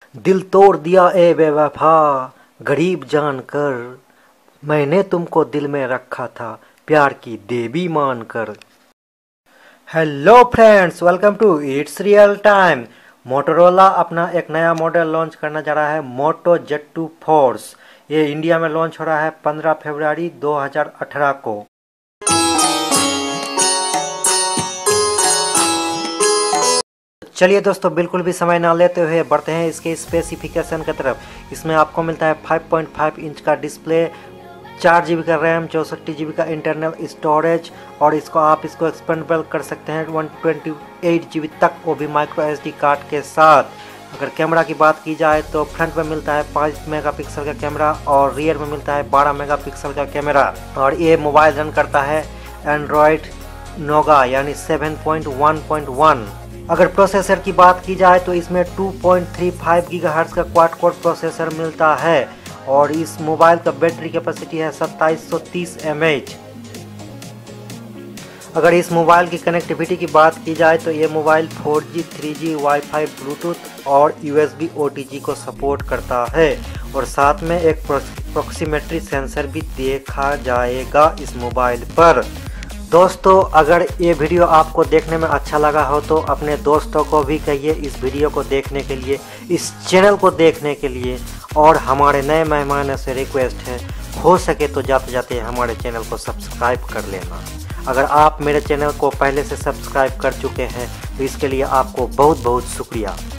दिल तोड़ दिया ए बेवफा, गरीब जानकर। मैंने तुमको दिल में रखा था, प्यार की देवी मानकर। Hello friends, welcome to it's real time. Motorola अपना एक नया मॉडल लॉन्च करने जा रहा है, मोटो Z2 फोर्स। ये इंडिया में लॉन्च हो रहा है 15 फरवरी 2018 को। चलिए दोस्तों, बिल्कुल भी समय ना लेते हुए बढ़ते हैं इसके स्पेसिफिकेशन की तरफ। इसमें आपको मिलता है 5.5 इंच का डिस्प्ले, 4 GB का रैम, 64 GB का इंटरनल स्टोरेज, और इसको एक्सपेंडेबल कर सकते हैं 128 GB तक, वो भी माइक्रो SD कार्ड के साथ। अगर कैमरा की बात की जाए तो फ्रंट में मिलता है 5 मेगापिक्सल का कैमरा और रियर में मिलता है 12 मेगापिक्सल का कैमरा। और ये मोबाइल रन करता है एंड्रॉयड नोगा यानी 7.1.1। अगर प्रोसेसर की बात की जाए तो इसमें 2.35 GHz का क्वाड कोर प्रोसेसर मिलता है और इस मोबाइल का बैटरी कैपेसिटी है 2730 mAh। अगर इस मोबाइल की कनेक्टिविटी की बात की जाए तो ये mobile 4G, 3G, wifi, Bluetooth और USB OTG को सपोर्ट करता है और साथ में एक प्रॉक्सिमेट्री सेंसर भी देखा जाएगा इस मोबाइल पर। दोस्तों, अगर ये वीडियो आपको देखने में अच्छा लगा हो तो अपने दोस्तों को भी कहिए इस वीडियो को देखने के लिए, इस चैनल को देखने के लिए। और हमारे नए मेहमानों से रिक्वेस्ट है, हो सके तो जाते जाते हमारे चैनल को सब्सक्राइब कर लेना। अगर आप मेरे चैनल को पहले से सब्सक्राइब कर चुके हैं तो इसके लिए आपको बहुत बहुत शुक्रिया।